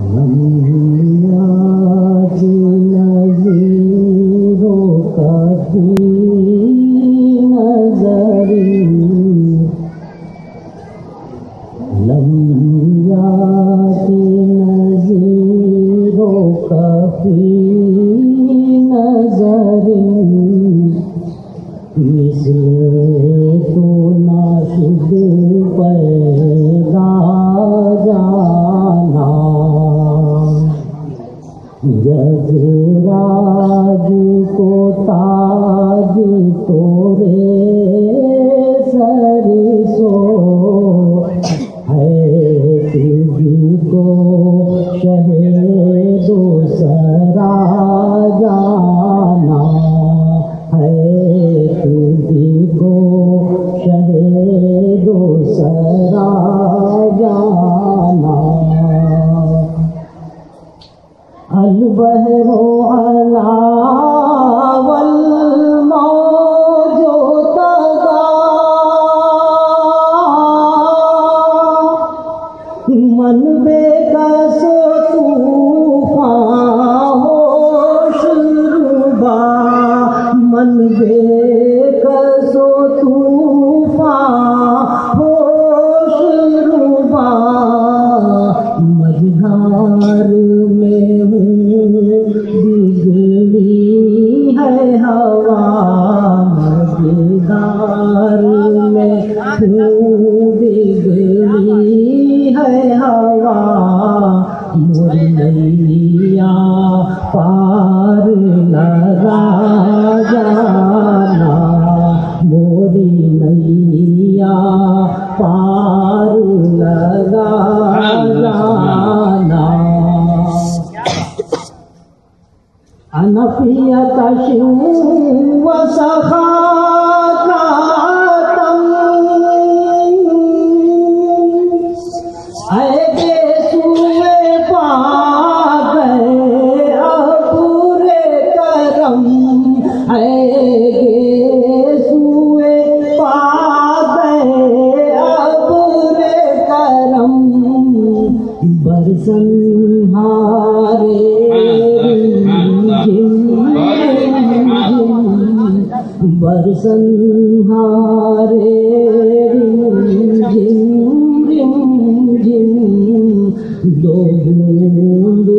लम्याज नज़ीरों का भी नज़री, लम्याज नज़ीरों का भी नज़री, इसलिए तो नाशुद पैदा जाना, जगराज को ताज तोरे सरसो है, तुझको शहेदो सरा जाना है, तुझको शहेदो सरा जाना। अलबहरो अला वल मौजो तगा, मन बेकसो तूफान होश रुबा, मन बेकसो तूफान होश रुबा, मझधार में बिगड़ी है हवा, मझधार में बिगड़ी है हवा, मुरैया पार लगा जाना, मोरी नैया पार लगा जाना। अनफियत व सखातम है बेसुए पा गए अबूरे करम, है बेसुए पा गए अबूरे करम, बरसन हारे बरसन हारे रिम झिम, दो बूंद